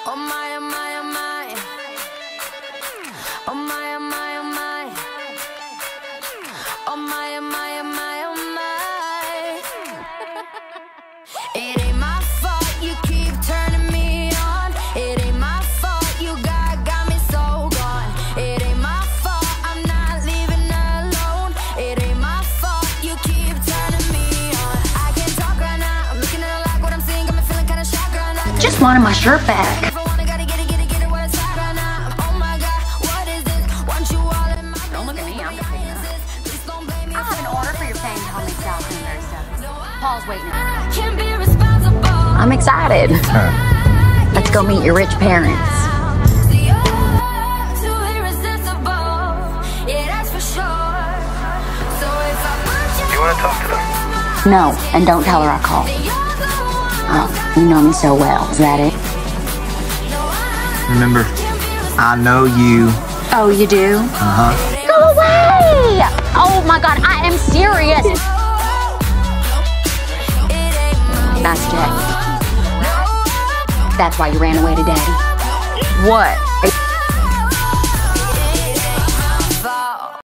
Oh my, oh my, oh my. Oh my, oh my, oh my. Oh my, oh my, oh my, oh my. It ain't my fault you keep turning me on. It ain't my fault you got me so gone. It ain't my fault I'm not leaving alone. It ain't my fault you keep turning me on. I can't talk right now. I'm looking at a lot what I'm seeing. Got me feeling kinda shocked right now. Just wanted my shirt back. Don't look at me, I'm the cleaner. I'll have an order for your pain homemade salad cranberry stuff. Paul's waiting. I'm excited. Let's go meet your rich parents. You want to talk to them? No, and don't tell her I called. Oh, you know me so well. Is that it? Remember, I know you. Oh, you do? Uh-huh. Go away! Oh my God, I am serious. Nice check. That's why you ran away to Daddy. What?